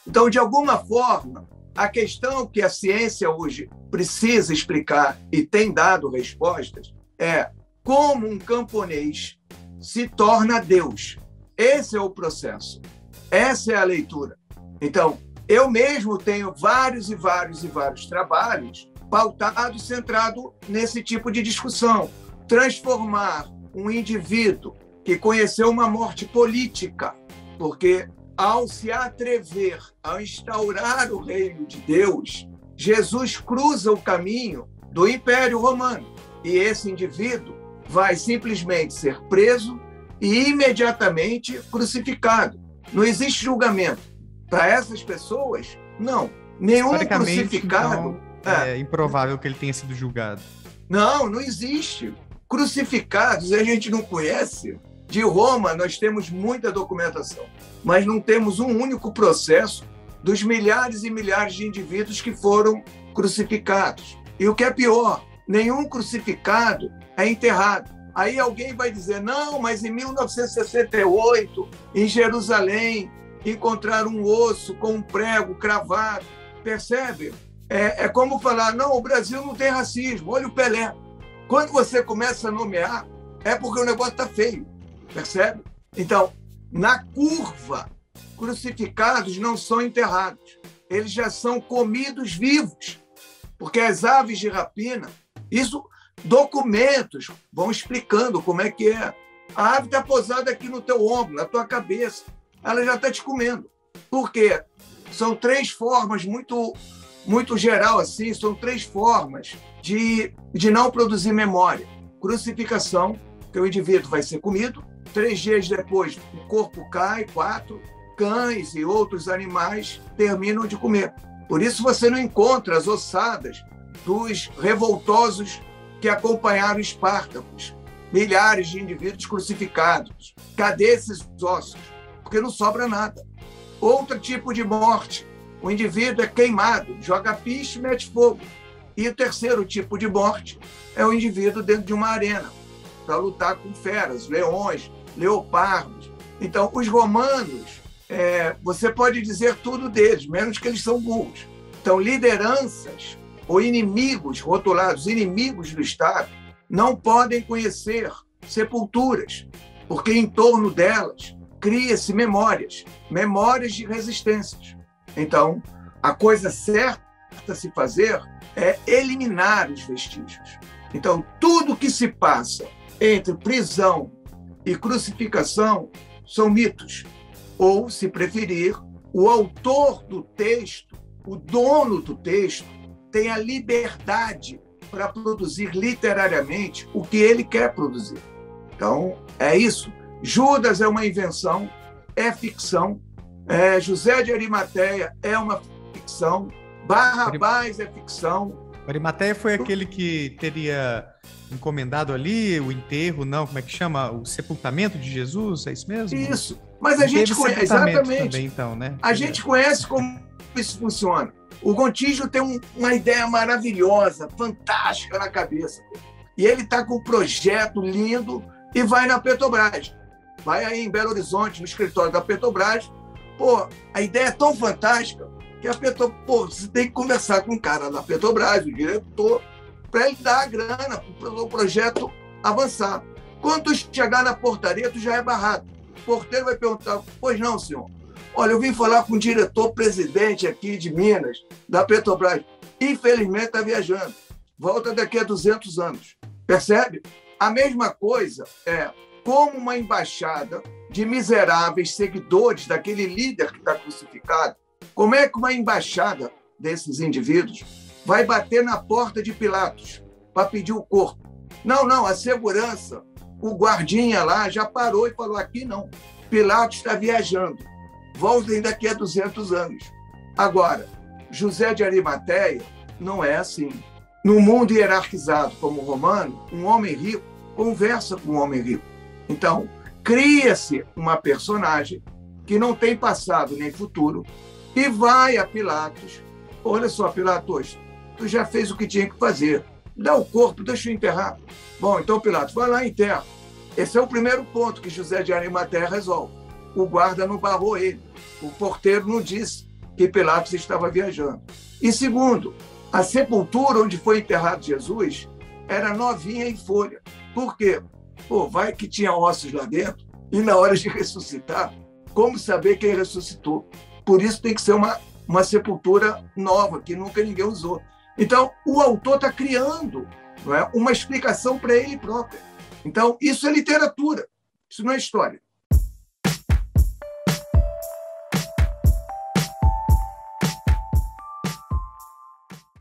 Então, de alguma forma, a questão que a ciência hoje precisa explicar e tem dado respostas é como um camponês se torna Deus. Esse é o processo. Essa é a leitura. Então, eu mesmo tenho vários trabalhos pautados, centrados nesse tipo de discussão. Transformar um indivíduo que conheceu uma morte política, porque ao se atrever a instaurar o reino de Deus, Jesus cruza o caminho do Império Romano. E esse indivíduo vai simplesmente ser preso e imediatamente crucificado. Não existe julgamento. Para essas pessoas, não. Nenhum crucificado... Então, é improvável que ele tenha sido julgado. Não existe. Crucificados a gente não conhece. De Roma, nós temos muita documentação, mas não temos um único processo dos milhares e milhares de indivíduos que foram crucificados. E o que é pior, nenhum crucificado é enterrado. Aí alguém vai dizer, não, mas em 1968, em Jerusalém, encontraram um osso com um prego cravado. Percebe? É como falar, não, o Brasil não tem racismo, olha o Pelé. Quando você começa a nomear, é porque o negócio está feio. Percebe? Então, na curva, crucificados não são enterrados. Eles já são comidos vivos. Porque as aves de rapina, isso, documentos vão explicando como é que é. A ave está posada aqui no teu ombro, na tua cabeça. Ela já está te comendo. Por quê? São três formas muito geral, assim, são três formas de não produzir memória. Crucificação, que o indivíduo vai ser comido. 3 dias depois, o corpo cai. 4, cães e outros animais terminam de comer. Por isso você não encontra as ossadas dos revoltosos que acompanharam Espartacus. Milhares de indivíduos crucificados. Cadê esses ossos? Porque não sobra nada. Outro tipo de morte. O indivíduo é queimado, joga piche e mete fogo. E o terceiro tipo de morte é o indivíduo dentro de uma arena para lutar com feras, leões, leopardos. Então, os romanos, você pode dizer tudo deles, menos que eles são burros. Então, lideranças ou inimigos, rotulados inimigos do Estado, não podem conhecer sepulturas, porque em torno delas cria-se memórias de resistências. Então, a coisa certa a se fazer é eliminar os vestígios. Então, tudo que se passa entre prisão e crucificação são mitos. Ou, se preferir, o autor do texto, o dono do texto, tem a liberdade para produzir literariamente o que ele quer produzir. Então, é isso. Judas é uma invenção, é ficção. José de Arimateia é uma ficção. Barrabás é ficção. Arimateia foi aquele que teria encomendado ali o enterro, não, como é que chama? O sepultamento de Jesus, é isso mesmo? Isso, mas a gente conhece, exatamente. Também, então, né? A gente conhece como isso funciona. O Gontijo tem uma ideia maravilhosa, fantástica na cabeça. E ele está com um projeto lindo e vai na Petrobras. Vai aí em Belo Horizonte, no escritório da Petrobras. Pô, a ideia é tão fantástica que a Petrobras, você tem que conversar com o cara da Petrobras, o diretor, para ele dar a grana para o projeto avançar. Quando tu chegar na portaria, tu já é barrado. O porteiro vai perguntar, pois não, senhor. Olha, eu vim falar com o diretor-presidente aqui de Minas, da Petrobras. Infelizmente está viajando. Volta daqui a 200 anos. Percebe? A mesma coisa é como uma embaixada de miseráveis seguidores daquele líder que está crucificado. Como é que uma embaixada desses indivíduos vai bater na porta de Pilatos para pedir o corpo? Não, a segurança, o guardinha lá já parou e falou, aqui não, Pilatos está viajando, voltem daqui a 200 anos. Agora, José de Arimateia não é assim. No mundo hierarquizado como o romano, um homem rico conversa com um homem rico. Então, cria-se uma personagem que não tem passado nem futuro e vai a Pilatos. Olha só, Pilatos, tu já fez o que tinha que fazer. Dá o corpo, deixa eu enterrar. Bom, então, Pilatos, vai lá e enterra. Esse é o primeiro ponto que José de Arimateia resolve. O guarda não barrou ele. O porteiro não disse que Pilatos estava viajando. E segundo, a sepultura onde foi enterrado Jesus era novinha em folha. Por quê? Pô, vai que tinha ossos lá dentro e na hora de ressuscitar, como saber quem ressuscitou? Por isso tem que ser uma sepultura nova, que nunca ninguém usou. Então, o autor está criando, não é, uma explicação para ele próprio. Então, isso é literatura, isso não é história.